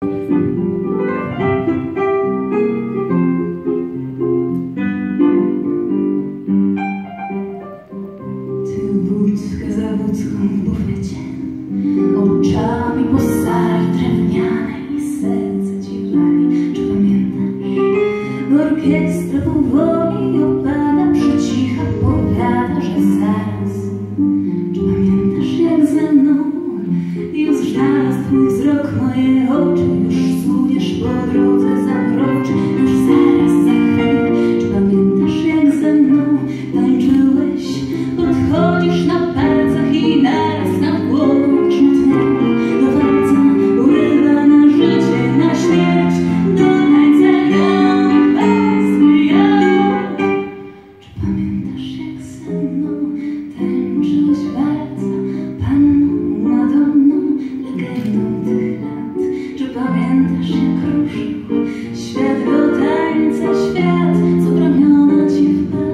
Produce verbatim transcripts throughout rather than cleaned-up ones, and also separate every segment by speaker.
Speaker 1: Wódkę za wódką w bufecie, oczami po starej drewnianej, serce ci wali. Czy pamiętasz? Orkiestra powoli opada, przecicha powiada, że zaraz. Czy pamiętasz, jak ze mną już znalazł twój wzrok moje oczy? Już suniesz po drodze zakroczy, już zaraz, za chwilę. Czy pamiętasz, jak ze mną tańczyłeś? Podchodzisz na palcach i naraz na głową czutnego do walca, urywa na życie, na śmierć, do tańca ją bez wyjazdu. Czy pamiętasz, jak ze mną tańczyłeś walca, panną, Madonną, legendą tych lat? Czy pamiętasz, jak ruszył świat do tańca, świat, co w ramiona ci wpadł?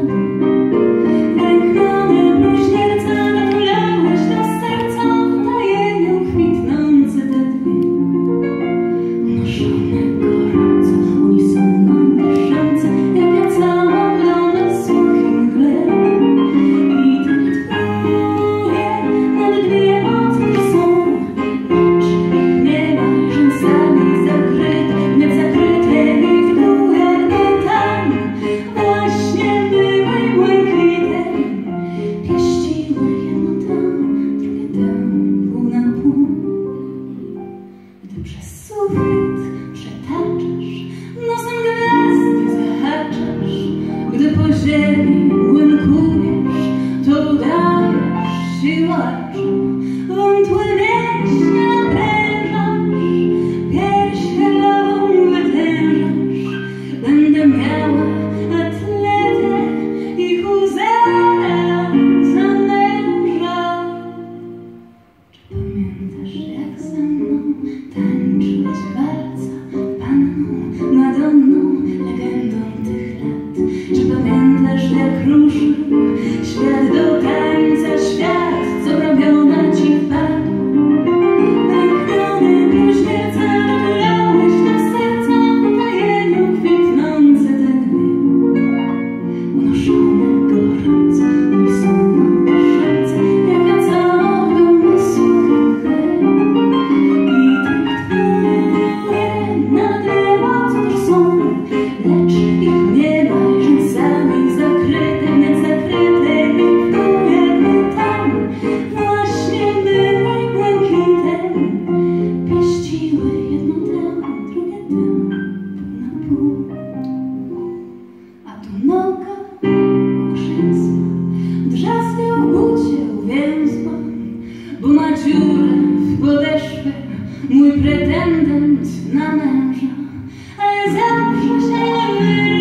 Speaker 1: Przez sufit przetaczasz, nosem gwiazdy zahaczasz. Gdy po ziemi łymkujesz, to udajesz siłaczem. Wątłe mięśnie naprężasz, pierś helową wytężasz. Będę miała atletę i huzara za męża. Czy pamiętasz, jak ze mną tańczyłeś walca, panną, Madonną, legendą tych lat? Czy pamiętasz, jak ruszył świat do tańca, świat, co w ramiona ci wpadł? Pęknione bluźnierca dotulałeś do serca, w utajeniu kwitnące te dni, unoszone gorąco, unisono dyszące, jak ja całą dumny suchy chleb. Lecz ich nie ma, rzęsami zakryte, nie zakryte i w dół jakby tam właśnie były błękitem. Pieściły jedno tę, drugie tę, pół na pół. A tu noga okrzęsła, drzazgę w bucie uwięzła, bo ma dziurę w podeszwie mój pretendent na męża. Ale zawsze się